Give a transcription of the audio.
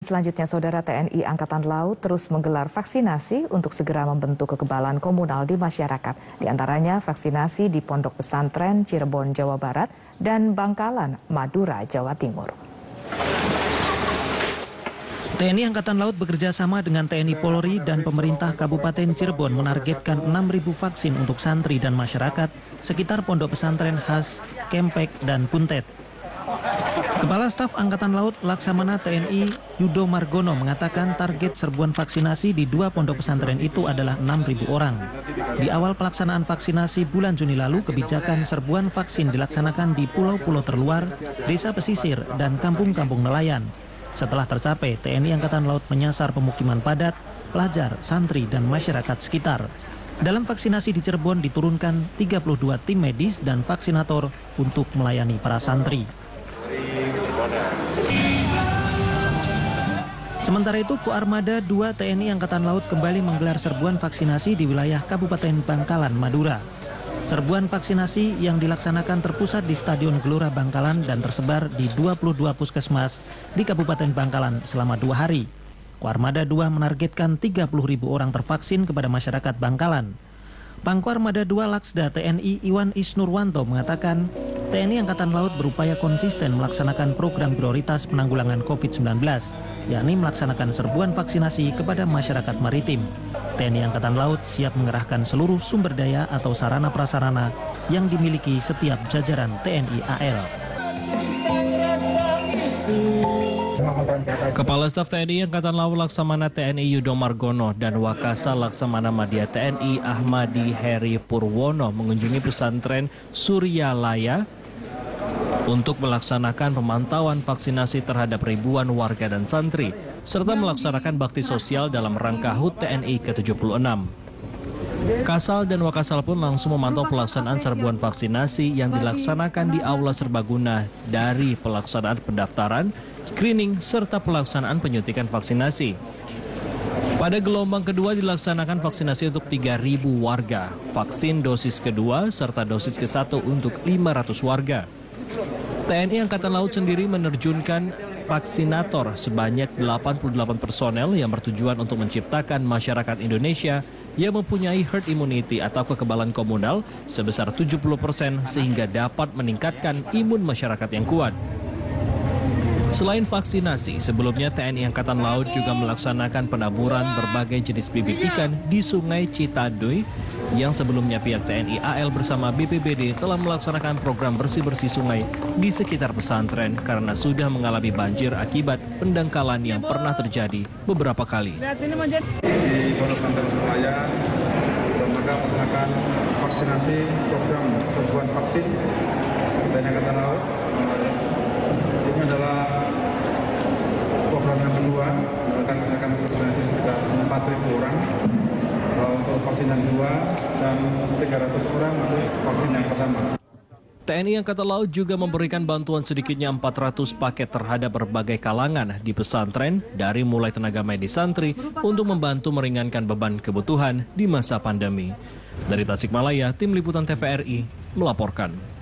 Selanjutnya, Saudara, TNI Angkatan Laut terus menggelar vaksinasi untuk segera membentuk kekebalan komunal di masyarakat. Di antaranya vaksinasi di Pondok Pesantren Cirebon, Jawa Barat dan Bangkalan, Madura, Jawa Timur. TNI Angkatan Laut bekerja sama dengan TNI Polri dan pemerintah Kabupaten Cirebon menargetkan 6.000 vaksin untuk santri dan masyarakat sekitar Pondok Pesantren khas Kempek dan Puntet. Kepala Staf Angkatan Laut Laksamana TNI Yudo Margono mengatakan target serbuan vaksinasi di 2 pondok pesantren itu adalah 6.000 orang. Di awal pelaksanaan vaksinasi bulan Juni lalu, kebijakan serbuan vaksin dilaksanakan di pulau-pulau terluar, desa pesisir, dan kampung-kampung nelayan. Setelah tercapai, TNI Angkatan Laut menyasar pemukiman padat, pelajar, santri, dan masyarakat sekitar. Dalam vaksinasi di Cirebon diturunkan 32 tim medis dan vaksinator untuk melayani para santri. Sementara itu, Koarmada 2 TNI Angkatan Laut kembali menggelar serbuan vaksinasi di wilayah Kabupaten Bangkalan, Madura. Serbuan vaksinasi yang dilaksanakan terpusat di Stadion Gelora Bangkalan dan tersebar di 22 puskesmas di Kabupaten Bangkalan selama 2 hari. Koarmada 2 menargetkan 30.000 orang tervaksin kepada masyarakat Bangkalan. Pangkoarmada 2 Laksda TNI Iwan Isnurwanto mengatakan TNI Angkatan Laut berupaya konsisten melaksanakan program prioritas penanggulangan COVID-19, yakni melaksanakan serbuan vaksinasi kepada masyarakat maritim. TNI Angkatan Laut siap mengerahkan seluruh sumber daya atau sarana prasarana yang dimiliki setiap jajaran TNI AL. Kepala Staf TNI Angkatan Laut Laksamana TNI Yudo Margono dan Wakasal Laksamana Madya TNI Ahmadi Heri Purwono mengunjungi pesantren Suryalaya untuk melaksanakan pemantauan vaksinasi terhadap ribuan warga dan santri, serta melaksanakan bakti sosial dalam rangka HUT TNI ke-76. Kasal dan Wakasal pun langsung memantau pelaksanaan serbuan vaksinasi yang dilaksanakan di Aula Serbaguna dari pelaksanaan pendaftaran, screening, serta pelaksanaan penyuntikan vaksinasi. Pada gelombang kedua dilaksanakan vaksinasi untuk 3.000 warga, vaksin dosis kedua serta dosis ke-1 untuk 500 warga. TNI Angkatan Laut sendiri menerjunkan vaksinator sebanyak 88 personel yang bertujuan untuk menciptakan masyarakat Indonesia yang mempunyai herd immunity atau kekebalan komunal sebesar 70% sehingga dapat meningkatkan imun masyarakat yang kuat. Selain vaksinasi, sebelumnya TNI Angkatan Laut juga melaksanakan penaburan berbagai jenis bibit ikan di Sungai Citadoy yang sebelumnya pihak TNI AL bersama BPBD telah melaksanakan program bersih-bersih sungai di sekitar pesantren karena sudah mengalami banjir akibat pendangkalan yang pernah terjadi beberapa kali. Di Pondok Pesantren Suryalaya mereka melaksanakan vaksinasi program serbuan vaksin TNI Angkatan Laut. Ini adalah program yang kedua, akan vaksinasi sekitar 4.000 orang untuk vaksin yang kedua dan 300 orang untuk vaksin yang pertama. TNI Angkatan Laut juga memberikan bantuan sedikitnya 400 paket terhadap berbagai kalangan di pesantren dari mulai tenaga medis santri untuk membantu meringankan beban kebutuhan di masa pandemi. Dari Tasikmalaya, Tim Liputan TVRI melaporkan.